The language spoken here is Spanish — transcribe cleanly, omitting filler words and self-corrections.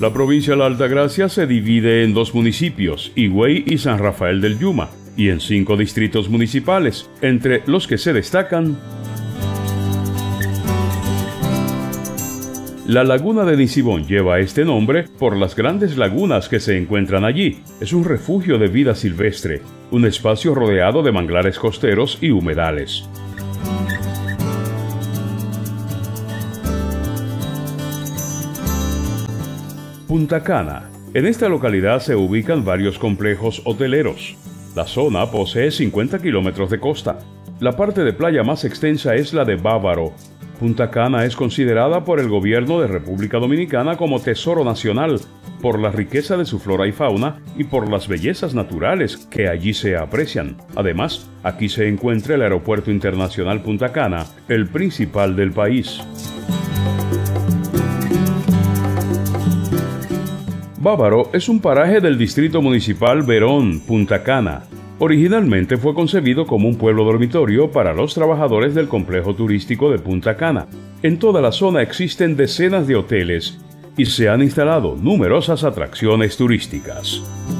La provincia de la Altagracia se divide en 2 municipios, Higüey y San Rafael del Yuma, y en 5 distritos municipales, entre los que se destacan la laguna de Nisibón lleva este nombre por las grandes lagunas que se encuentran allí. Es un refugio de vida silvestre, un espacio rodeado de manglares costeros y humedales. Punta Cana. En esta localidad se ubican varios complejos hoteleros. La zona posee 50 kilómetros de costa. La parte de playa más extensa es la de Bávaro. Punta Cana es considerada por el gobierno de República Dominicana como tesoro nacional por la riqueza de su flora y fauna y por las bellezas naturales que allí se aprecian. Además, aquí se encuentra el Aeropuerto Internacional Punta Cana, el principal del país. Bávaro es un paraje del distrito municipal Verón, Punta Cana. Originalmente fue concebido como un pueblo dormitorio para los trabajadores del complejo turístico de Punta Cana. En toda la zona existen decenas de hoteles y se han instalado numerosas atracciones turísticas.